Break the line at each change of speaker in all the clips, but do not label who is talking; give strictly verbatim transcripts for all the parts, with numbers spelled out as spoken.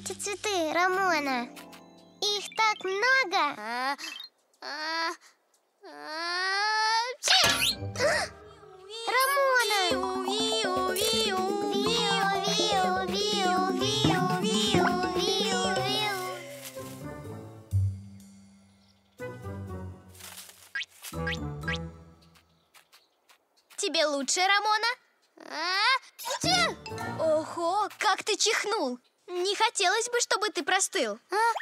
эти цветы, Рамона? Их так много!
А, а,
Рамона!
Тебе лучше, Рамона? Ого, как ты чихнул! Не хотелось бы, чтобы ты простыл.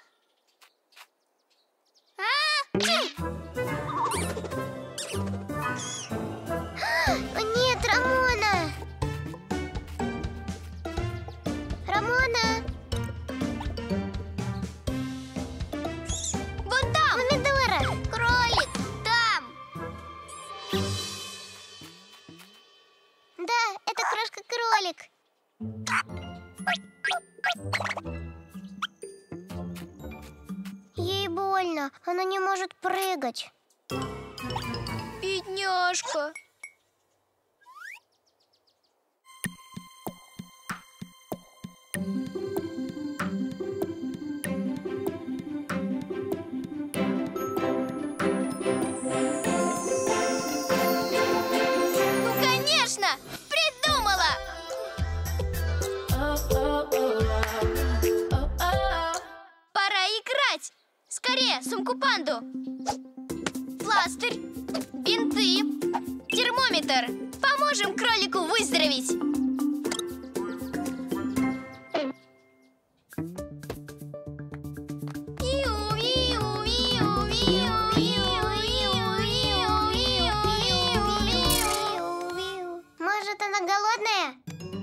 Нет, Рамона! Рамона!
Вот там!
Помидора!
Кролик! Там!
Да, это крошка-кролик. Ей больно, она не может прыгать.
Бедняжка! Ну, конечно! Придумала! Пора играть! Скорее, сумку-панду! Пластырь, бинты, термометр. Поможем кролику выздороветь.
Может, она голодная?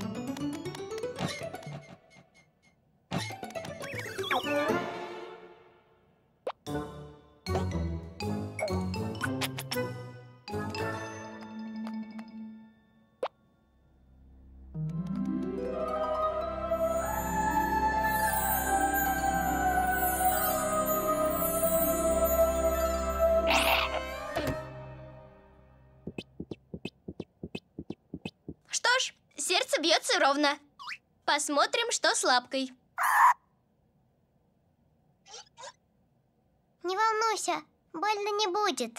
Что ж, сердце бьется ровно. Посмотрим, что с лапкой.
Не волнуйся, больно не будет.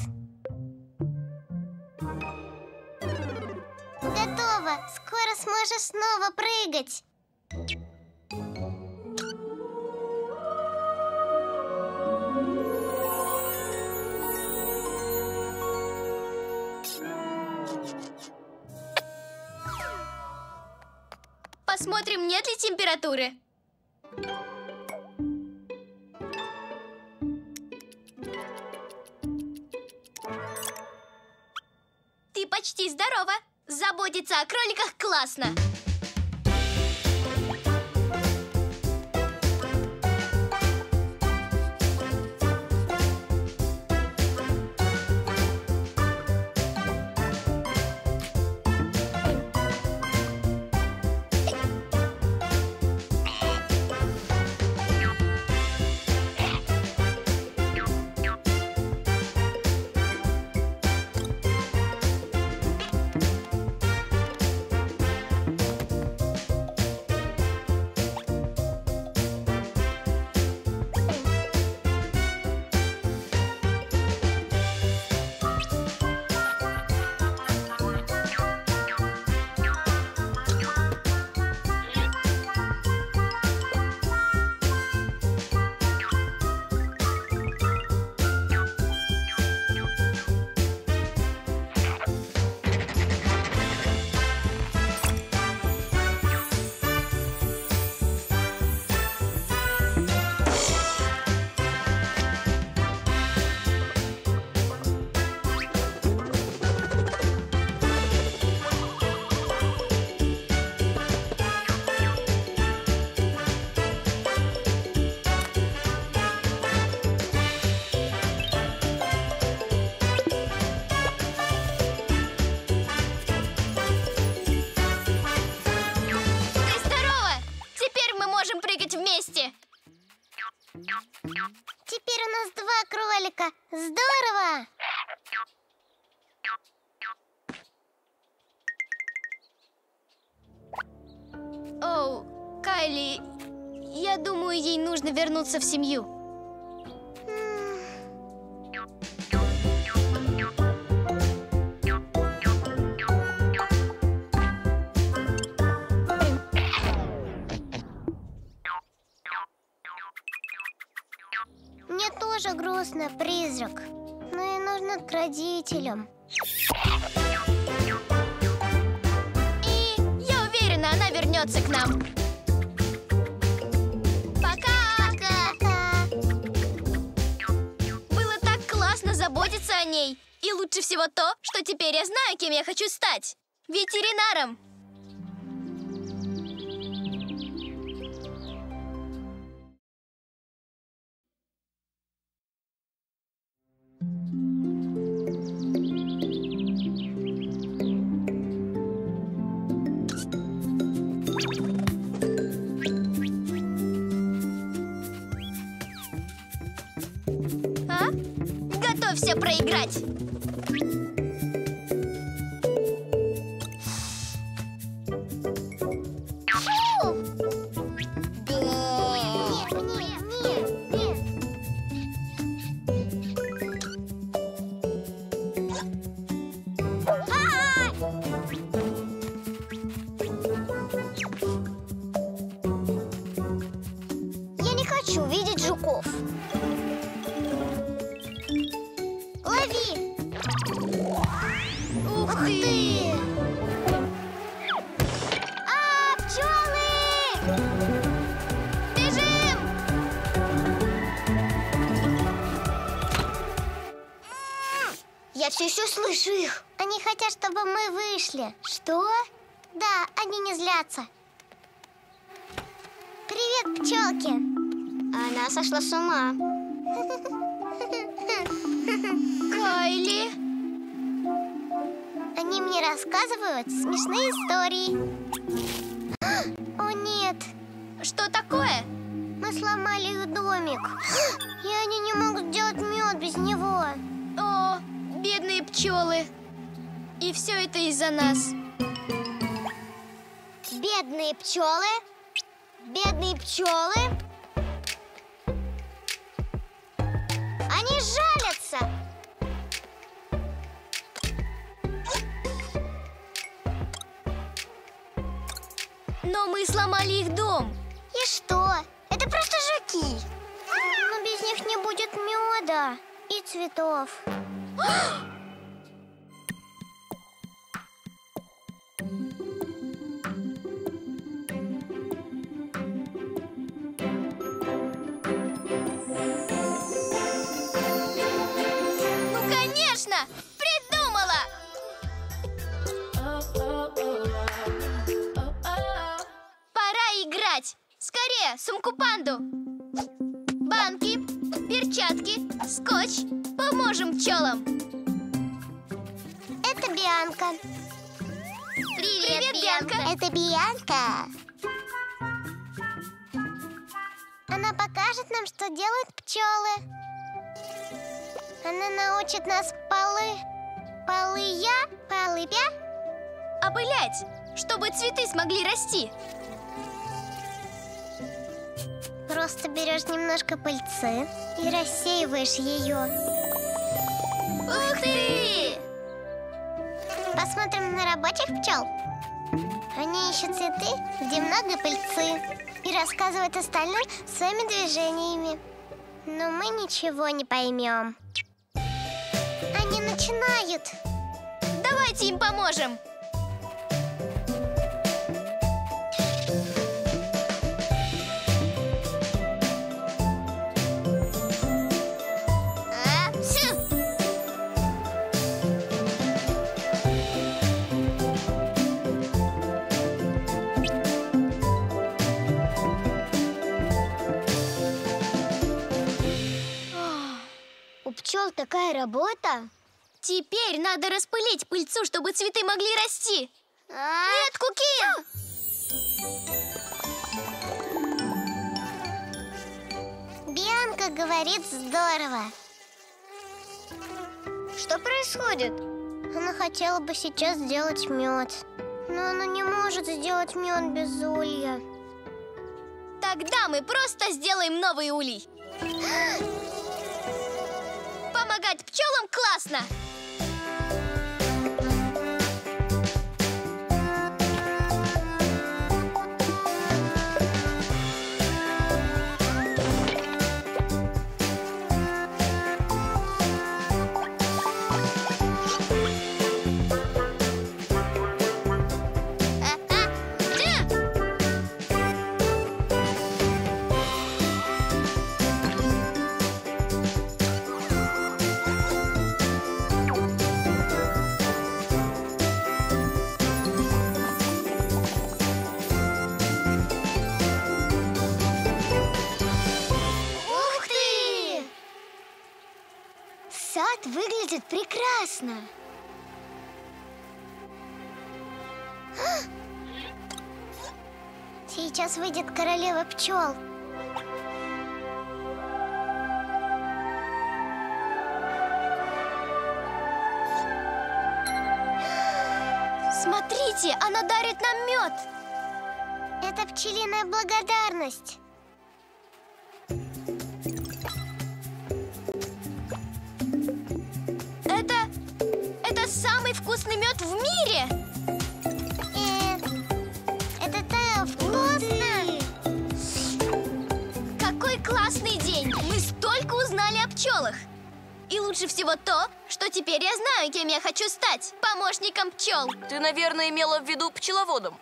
Готово! Скоро сможешь снова прыгать.
Посмотрим, нет ли температуры. Ты почти здорова. Заботиться о кроликах классно. вместе.
Теперь у нас два кролика. Здорово!
Оу, Кайли, Я думаю, ей нужно вернуться в семью.
Мне тоже грустно, призрак. Но ей нужно к родителям.
И я уверена, она вернется к нам. Пока!
Пока.
Было так классно заботиться о ней. И лучше всего то, что теперь я знаю, кем я хочу стать. Ветеринаром. А? Готовься проиграть.
Фу! Нет, нет, нет, нет. А! Я не хочу видеть жуков. Лови!
Ух ты!
А, пчелы!
Бежим!
Я все еще слышу их. Они хотят, чтобы мы вышли. Что? Да, они не злятся. Привет, пчелки. Она сошла с ума.
Кайли!
Они мне рассказывают смешные истории. О, нет.
Что такое?
Мы сломали их домик. И они не могут сделать мед без него.
О, бедные пчелы. И все это из-за нас.
Бедные пчелы. Бедные пчелы. Они жалятся.
Но мы сломали их дом.
И что? Это просто жуки. Но без них не будет меда и цветов.
Ну, конечно! Придумала! Пора играть! Скорее, сумку панду! Банки, перчатки, скотч. Поможем пчелам!
Это Бианка.
Привет, Бианка!
Это Бианка. Она покажет нам, что делают пчелы. Она научит нас полы... Полыя? Полыбя?
Опылять, чтобы цветы смогли расти.
Просто берешь немножко пыльцы и рассеиваешь ее.
Ух ты!
Посмотрим на рабочих пчел. Они ищут цветы, где много пыльцы, и рассказывают остальным своими движениями. Но мы ничего не поймем. Они начинают.
Давайте им поможем.
А, сю. У пчел такая работа.
Теперь надо распылить пыльцу, чтобы цветы могли расти.
А?
Нет, Куки!
Бианка говорит здорово. Что происходит? Она хотела бы сейчас сделать мед. Но она не может сделать мед без улья.
Тогда мы просто сделаем новый улей. Помогать пчелам классно!
Сад выглядит прекрасно. Сейчас выйдет королева пчел.
Смотрите, она дарит нам мед.
Это пчелиная благодарность.
Это... это самый вкусный мед в мире!
Э, это так вкусно!
Какой классный день! Мы столько узнали о пчелах! И лучше всего то, что теперь я знаю, кем я хочу стать. Помощником пчел.
Ты, наверное, имела в виду пчеловодом.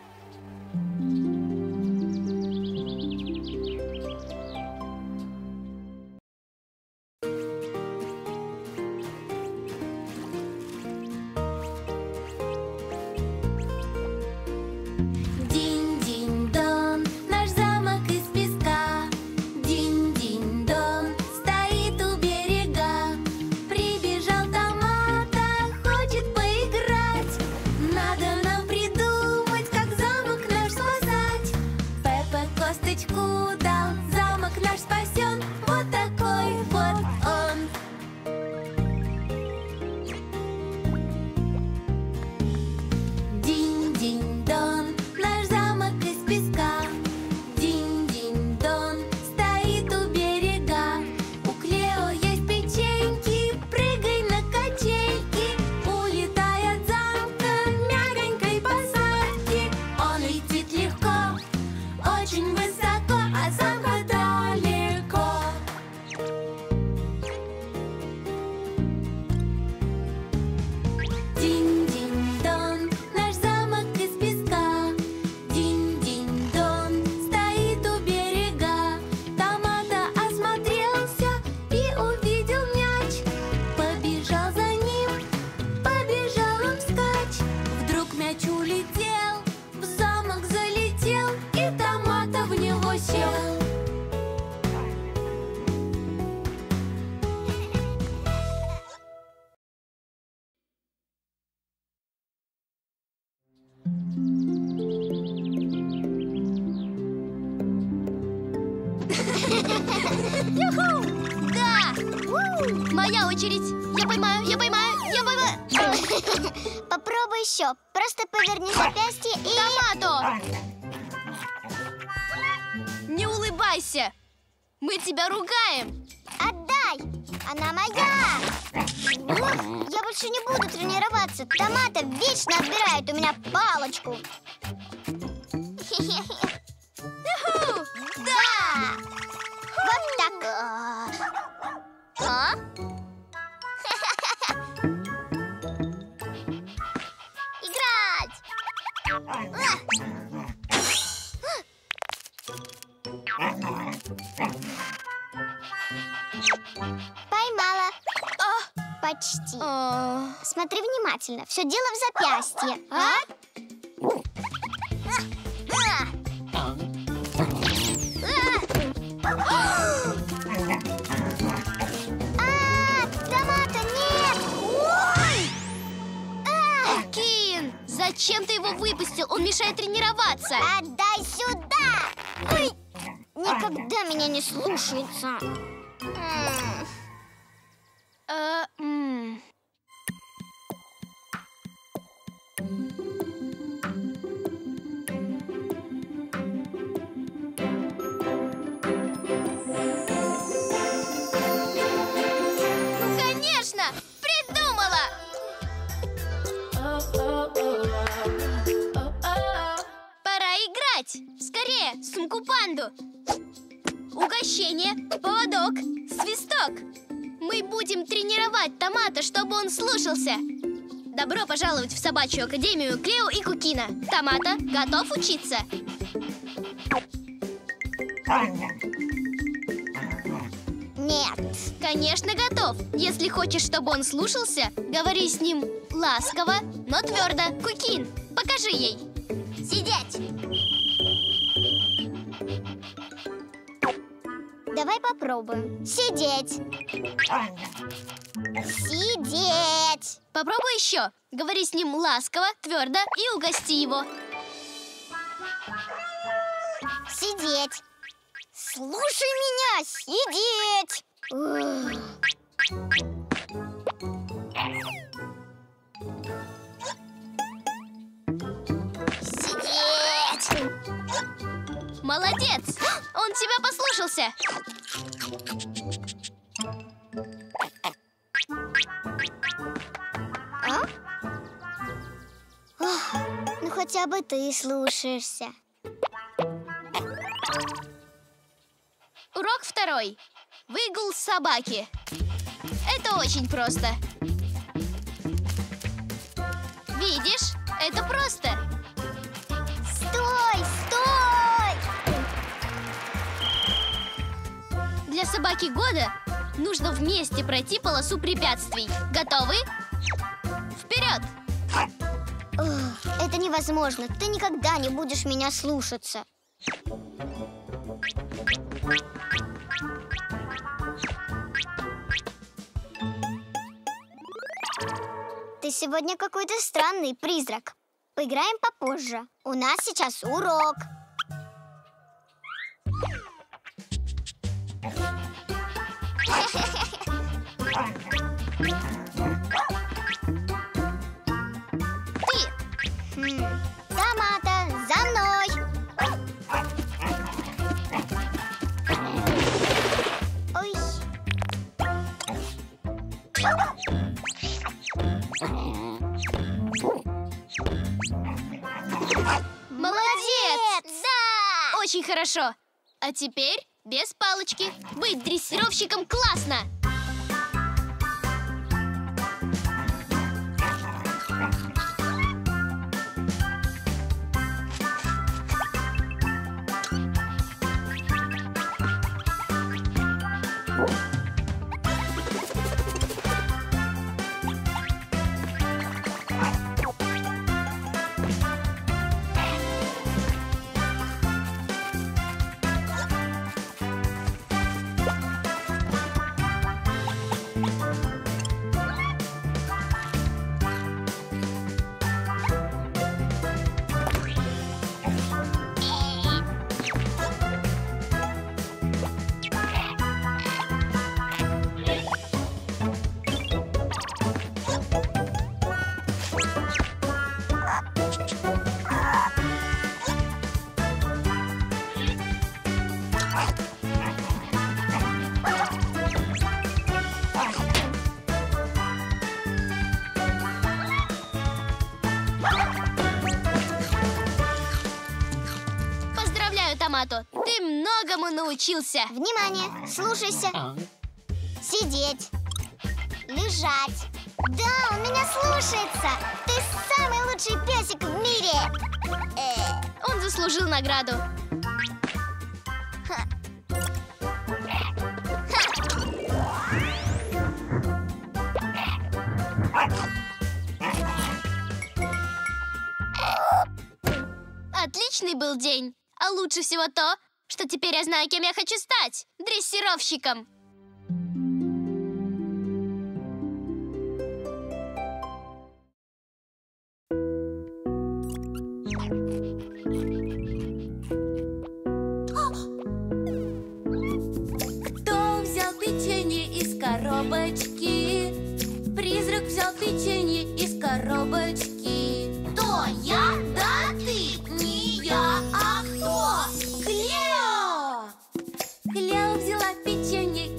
Динь-динь-дон, наш замок из песка. Динь-динь-дон, стоит у берега. Прибежал Томато, хочет поиграть. Надо нам придумать, как замок наш спасать. Пеппа косточку дал, замок наш спасен. Вот такой вот он. Динь-динь-дон, наш замок из песка. Динь-динь-дон, стоит у берега. У Клео есть печеньки, прыгай на качельки. Улетай от замка мягонькой посадки. Он летит легко, очень высоко, а замка далеко. Динь-динь-дон, наш замок из песка. Динь-динь-дон, стоит у берега. Томато осмотрелся и увидел мяч. Побежал за ним, побежал он вскачь. Вдруг мяч улетел, в замок залетел, и Томато в него сел.
Юху! Да! Моя очередь! Я поймаю, я поймаю, я поймаю!
Попробуй еще. Просто поверни запястье и...
Томато! Не улыбайся! Мы тебя ругаем!
Отдай! Она моя! Ну, я больше не буду тренироваться. Томато вечно отбирает у меня палочку.
Юху!
Да! Вот так. А? Играть! Поймала. Почти.
О,
Смотри внимательно. Все дело в запястье. А? А, Томато, нет! Ой! А,
Кин! Зачем ты его выпустил? Он мешает тренироваться!
отдай сюда! Ой! Никогда меня не слушается. М.
Э,
М.
Скорее, сумку-панду! Угощение, поводок, свисток. Мы будем тренировать Томато, чтобы он слушался. Добро пожаловать в собачью академию Клео и Кукина. Томато, готов учиться?
Нет.
Конечно, готов. Если хочешь, чтобы он слушался, говори с ним ласково, но твердо. Кукин, покажи ей.
Сидеть. Давай попробуем. Сидеть. Сидеть.
Попробуй еще. Говори с ним ласково, твердо и угости его.
Сидеть. Слушай меня, сидеть. Сидеть.
Молодец! Он тебя послушался.
А? Ох, ну хотя бы ты слушаешься.
Урок второй. Выгул собаки. Это очень просто. Видишь? Это просто.
Стой, стой!
Для собаки года нужно вместе пройти полосу препятствий. Готовы? Вперед!
Ох, это невозможно. Ты никогда не будешь меня слушаться. Ты сегодня какой-то странный призрак. Поиграем попозже. У нас сейчас урок.
Ты!
Хм. Томато, за мной! Ой.
Молодец!
Да!
Очень хорошо. А теперь без палочки. Быть дрессировщиком классно! Поздравляю, Томато! Ты многому научился!
Внимание! Слушайся! Сидеть! Лежать! Да, он меня слушается! Ты самый лучший песик в мире! Э,
Он заслужил награду. Отличный был день. А лучше всего то, что теперь я знаю, кем я хочу стать. Дрессировщиком.
Кто взял печенье из коробочки? Призрак взял печенье из коробочки.
кто? Я? Да, ты?
Не я, а кто? Клео! Клео взяла печенье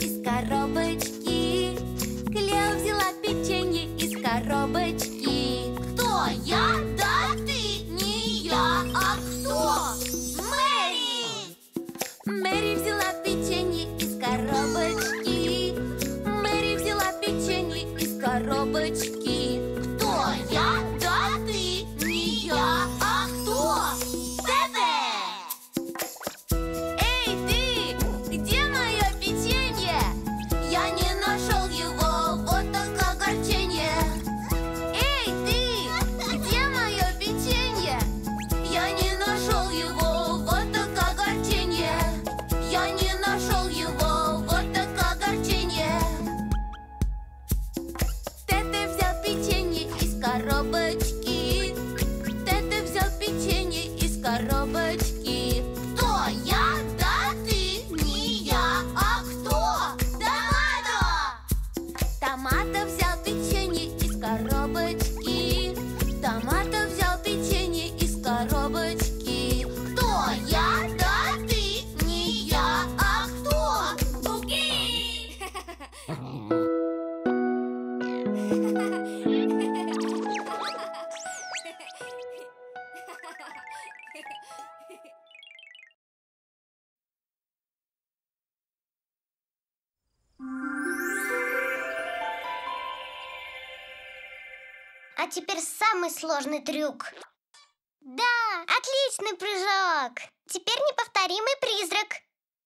А теперь самый сложный трюк. Да, отличный прыжок. Теперь неповторимый призрак.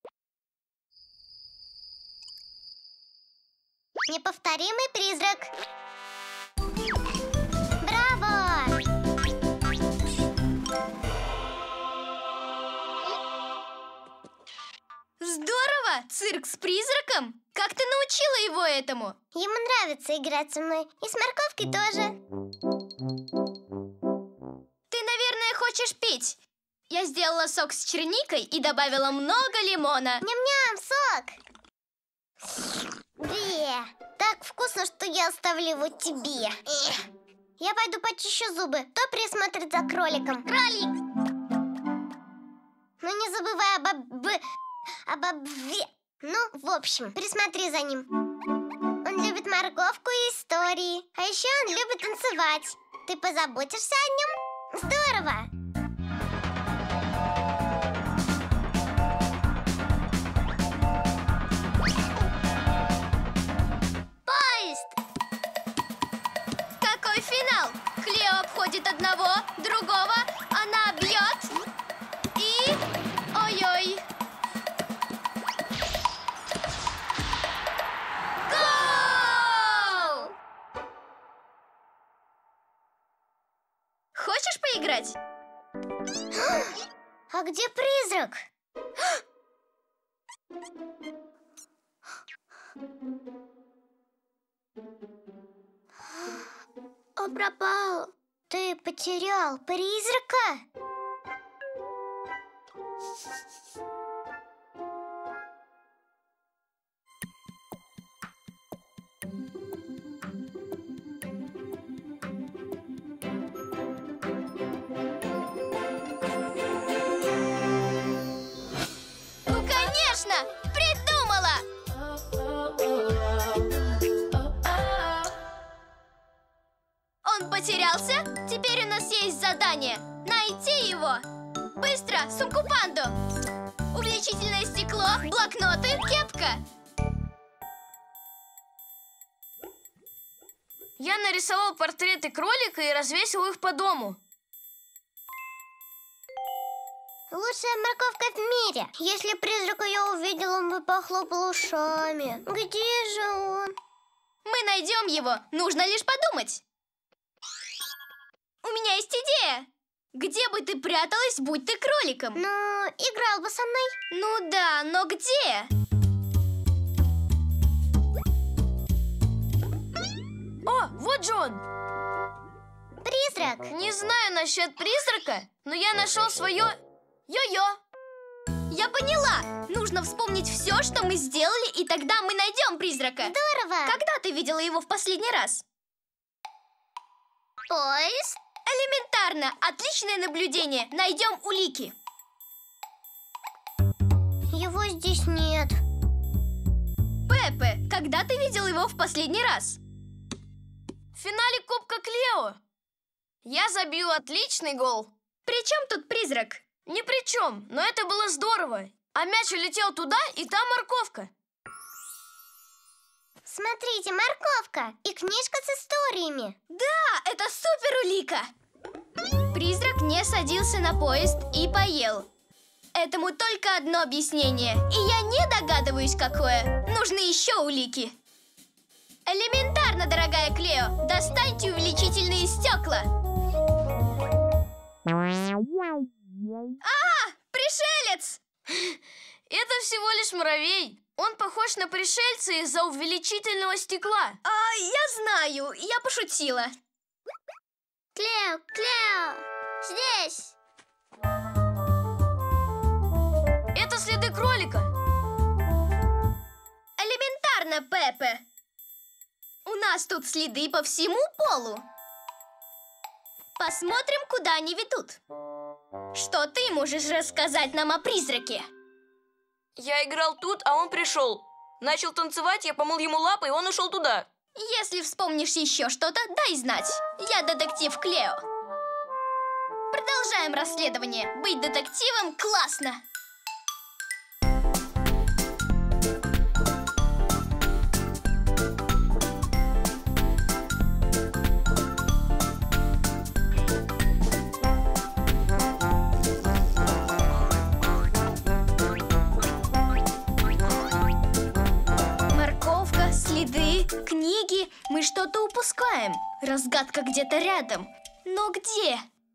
Неповторимый призрак. Браво!
Здорово! Цирк с призраком? Как ты научила его этому?
Ему нравится играть со мной. И с морковкой тоже.
Ты, наверное, хочешь пить? Я сделала сок с черникой и добавила много лимона.
Ням-ням, сок! Бе, так вкусно, что я оставлю его тебе. Эх. Я пойду почищу зубы. Кто присмотрит за кроликом? Кролик! Ну не забывай об... об... об... обве... Ну, в общем, присмотри за ним. Он любит морковку и истории. А еще он любит танцевать. Ты позаботишься о нем? Здорово!
Поезд! Какой финал? Клео обходит одного, другого, она бьет и... Ой-ой! Гол! Хочешь поиграть?
А где призрак? Он пропал. Ты потерял призрака?
Ну, конечно! Придумала! Он потерялся? Теперь у нас есть задание. Найти его. Быстро, сумку панду. Увеличительное стекло, блокноты, кепка.
Я нарисовал портреты кролика и развесил их по дому.
Лучшая морковка в мире. Если призрака я увидел, он бы похлопал ушами. Где же он?
Мы найдем его. Нужно лишь подумать. У меня есть идея. Где бы ты пряталась, будь ты кроликом?
Ну, играл бы со мной.
Ну да, но где?
О, вот же он!
Призрак.
Не знаю насчет призрака, но я нашел свое йо-йо.
Я поняла. Нужно вспомнить все, что мы сделали, и тогда мы найдем призрака.
Здорово.
Когда ты видела его в последний раз?
Поезд.
Элементарно. Отличное наблюдение. Найдем улики.
Его здесь нет.
Пеппе, когда ты видела его в последний раз?
В финале Кубка Клео. Я забил отличный гол.
При чем тут призрак?
Ни при чем, но это было здорово. А мяч улетел туда, и там морковка.
Смотрите, морковка и книжка с историями.
Да, это супер улика. Призрак не садился на поезд и поел. Этому только одно объяснение, и я не догадываюсь, какое. Нужны еще улики. Элементарно, дорогая Клео. Достаньте увеличительные стекла. А, пришелец!
Это всего лишь муравей. Он похож на пришельца из-за увеличительного стекла.
А, я знаю, я пошутила.
Клео, Клео, здесь.
Это следы кролика.
Элементарно, Пеппе. У нас тут следы по всему полу. Посмотрим, куда они ведут. Что ты можешь рассказать нам о призраке?
Я играл тут, а он пришел. Начал танцевать, я помыл ему лапы, и он ушел туда.
Если вспомнишь еще что-то, дай знать. Я детектив Клео. Продолжаем расследование. Быть детективом классно. Морковка, следы, книги. Мы что-то упускаем. Разгадка где-то рядом. Но где?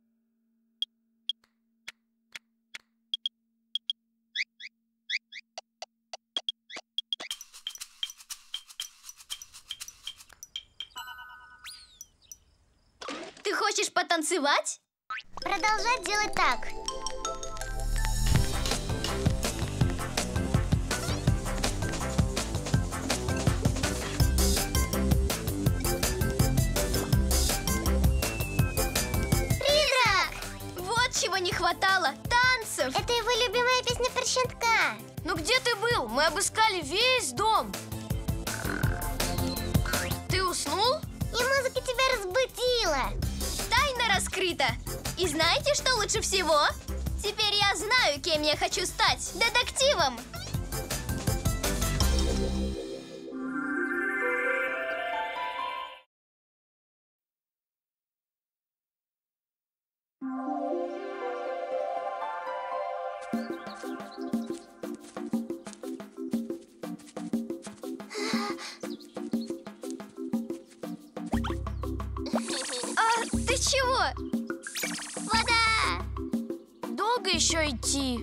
Ты хочешь потанцевать?
Продолжать делать так.
Чего не хватало? Танцев!
Это его любимая песня про щенка.
Ну где ты был? Мы обыскали весь дом. Ты уснул?
И музыка тебя разбудила.
Тайна раскрыта. И знаете, что лучше всего? Теперь я знаю, кем я хочу стать. Детективом! Ты чего?
Вода!
Долго еще идти?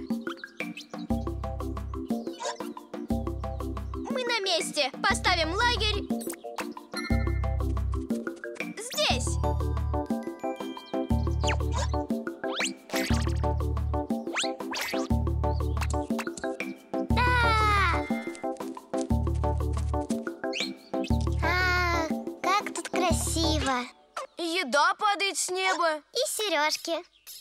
Мы на месте. Поставим лагерь здесь.
Да! А, как тут красиво.
И еда падает с неба.
И сережки.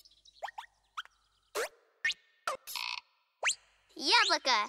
Яблоко.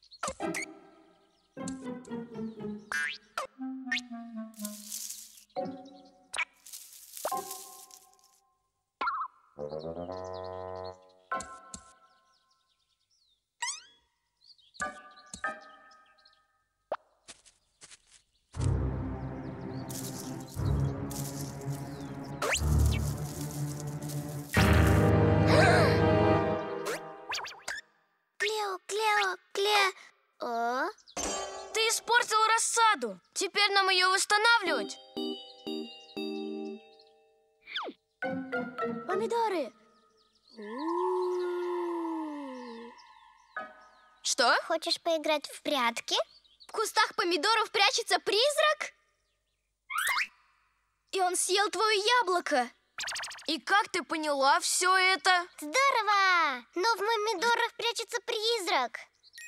Клео, Клео, Клео. О,
Ты испортил рассаду. Теперь нам ее восстанавливать.
Помидоры. Что?
хочешь поиграть в прятки?
В кустах помидоров прячется призрак? И он съел твое яблоко.
И как ты поняла все это?
Здорово! Но в помидорах прячется призрак.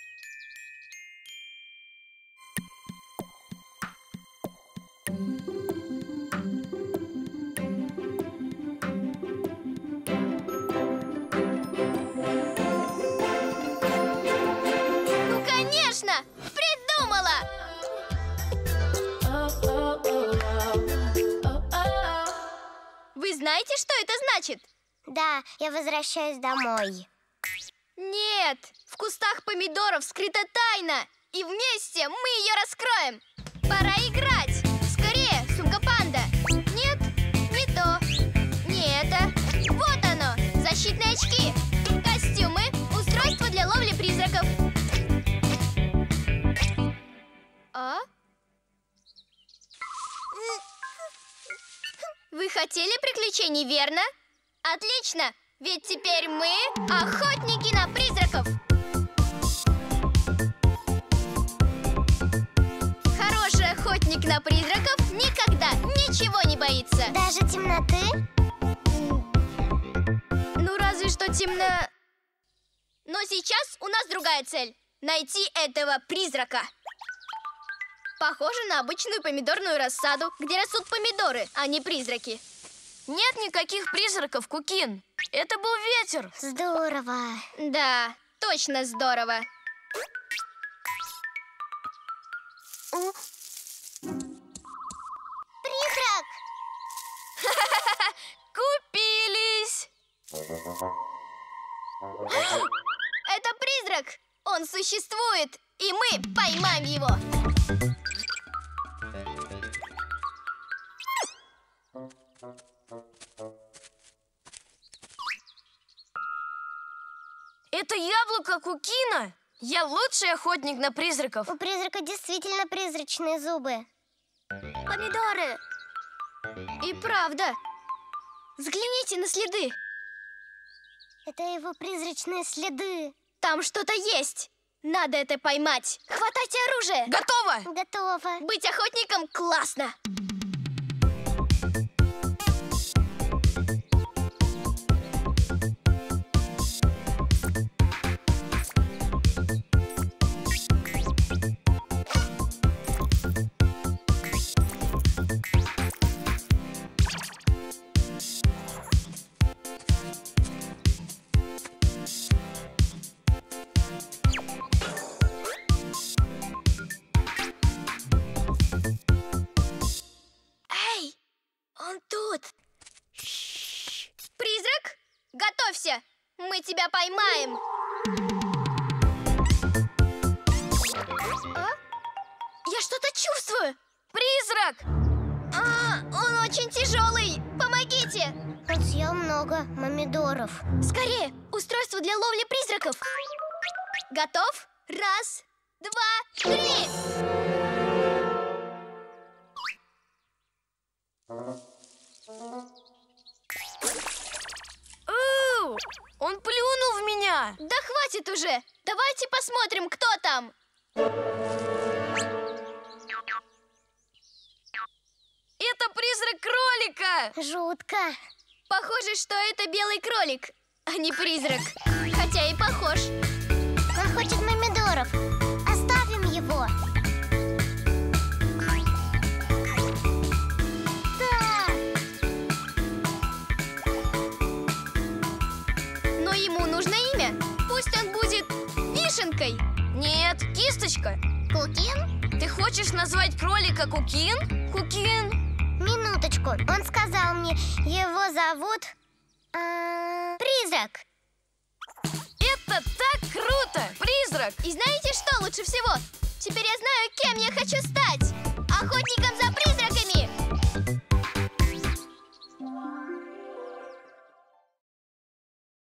Ну, конечно! Придумала! Вы знаете, что это значит?
Да, я возвращаюсь домой.
Нет, в кустах помидоров скрыта тайна. И вместе мы ее раскроем. Пора играть. Скорее, сумка-панда. Нет, не то. Не это. Вот оно, защитные очки, костюмы, устройство для ловли призраков. А? Вы хотели приключений, верно? Отлично, ведь теперь мы охотники на призраков. Хороший охотник на призраков никогда ничего не боится.
Даже темноты?
Ну, разве что темно. Но сейчас у нас другая цель. Найти этого призрака. Похоже на обычную помидорную рассаду, где растут помидоры, а не призраки.
Нет никаких призраков, Кукин. Это был ветер.
Здорово.
Да, точно здорово.
Призрак!
Купились.
Это призрак! Он существует, и мы поймаем его!
Это яблоко Кукина? Я лучший охотник на призраков.
У призрака действительно призрачные зубы.
Помидоры! И правда! Взгляните на следы!
Это его призрачные следы.
Там что-то есть! Надо это поймать! Хватайте оружие!
Готово!
Готово.
Быть охотником классно! Эй! Он тут! Призрак, готовься! Мы тебя поймаем! А? Я что-то чувствую!
Призрак!
А, он очень тяжелый! Помогите!
Он съел много помидоров.
Скорее! Устройство для ловли призраков! Готов? Раз, два, три!
Оу! Он плюнул в меня!
Да хватит уже! Давайте посмотрим, кто там!
Это призрак кролика!
Жутко.
Похоже, что это белый кролик, а не призрак. Хотя и похож.
Он хочет помидоров. Оставим его. Да.
Но ему нужно имя. Пусть он будет вишенкой.
Нет, кисточка.
Кукин?
Ты хочешь назвать кролика Кукин? Кукин?
Минуточку. Он сказал мне, его зовут... а, Призрак.
Это так круто! Призрак!
И знаете, что лучше всего? Теперь я знаю, кем я хочу стать.